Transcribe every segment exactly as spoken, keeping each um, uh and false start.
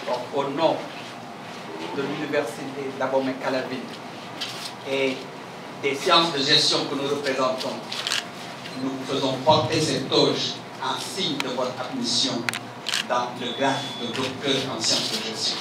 Donc, au nom de l'Université d'Abomey-Calavi et des sciences de gestion que nous représentons, nous vous faisons porter cette toge en signe de votre admission dans le grade de docteur en sciences de gestion.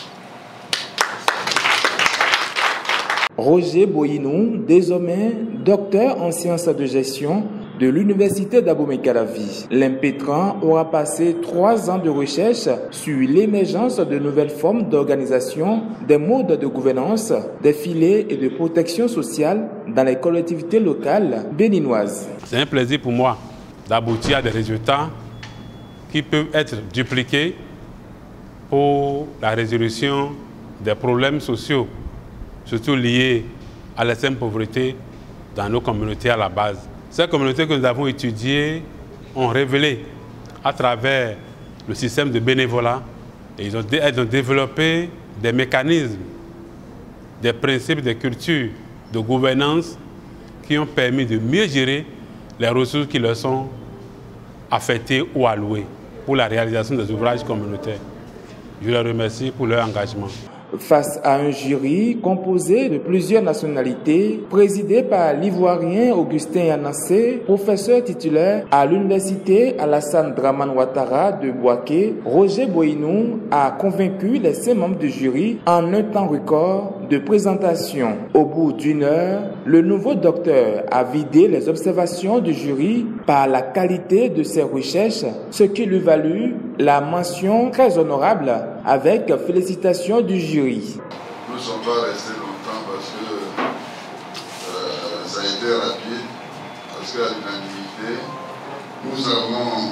Roger Boyinou, désormais docteur en sciences de gestion de l'Université d'Abomey-Calavi. L'impétrant aura passé trois ans de recherche sur l'émergence de nouvelles formes d'organisation, des modes de gouvernance, des filets et de protection sociale dans les collectivités locales béninoises. C'est un plaisir pour moi d'aboutir à des résultats qui peuvent être dupliqués pour la résolution des problèmes sociaux, surtout liés à l'extrême pauvreté dans nos communautés à la base. Ces communautés que nous avons étudiées ont révélé à travers le système de bénévolat, et ils ont, elles ont développé des mécanismes, des principes, des cultures de gouvernance qui ont permis de mieux gérer les ressources qui leur sont affectées ou allouées pour la réalisation des ouvrages communautaires. Je les remercie pour leur engagement. Face à un jury composé de plusieurs nationalités, présidé par l'Ivoirien Augustin Yanassé, professeur titulaire à l'Université Alassane Dramane Ouattara de Bouaké, Roger Boyinou a convaincu les cinq membres du jury en un temps record de présentation. Au bout d'une heure, le nouveau docteur a vidé les observations du jury par la qualité de ses recherches, ce qui lui valut la mention très honorable avec félicitations du jury. Nous ne sommes pas restés longtemps parce que euh, ça a été rapide, parce qu'à l'unanimité, nous avons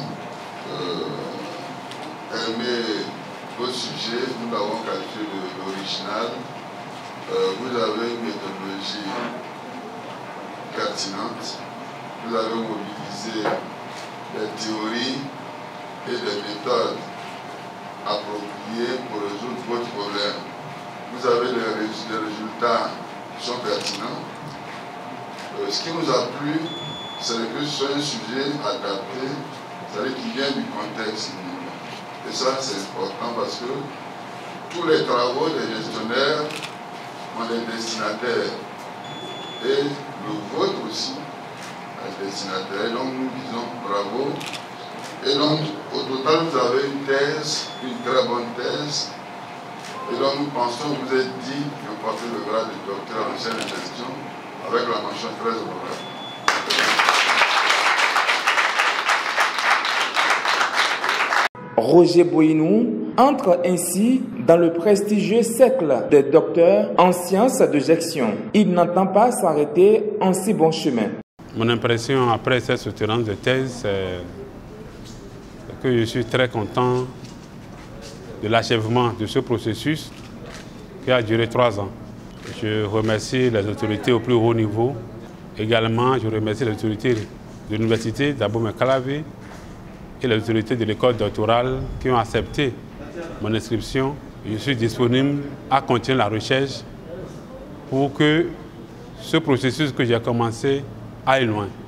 euh, aimé votre sujet, nous l'avons qualifié d'original. Euh, vous avez une méthodologie pertinente, vous avez mobilisé des théories et des méthodes appropriées pour résoudre votre problème. Vous avez des résultats qui sont pertinents. Euh, ce qui nous a plu, c'est que ce soit un sujet adapté, c'est-à-dire qui vient du contexte. Et ça, c'est important parce que tous les travaux des gestionnaires ont des destinataires. Et le vôtre aussi a des destinataires. Et donc, nous disons bravo. Et donc, au total, vous avez une thèse, une très bonne thèse. Et donc, nous pensons que vous êtes dit de porter le grade de docteur en sciences de gestion avec la mention très honorable. Roger Boyinou entre ainsi dans le prestigieux cercle des docteurs en sciences de gestion. Il n'entend pas s'arrêter en si bon chemin. Mon impression après cette soutenance de thèse, c'est que je suis très content de l'achèvement de ce processus qui a duré trois ans. Je remercie les autorités au plus haut niveau. Également, je remercie les autorités de l'Université d'Abomey-Calavi et les autorités de l'école doctorale qui ont accepté mon inscription. Je suis disponible à continuer la recherche pour que ce processus que j'ai commencé aille loin.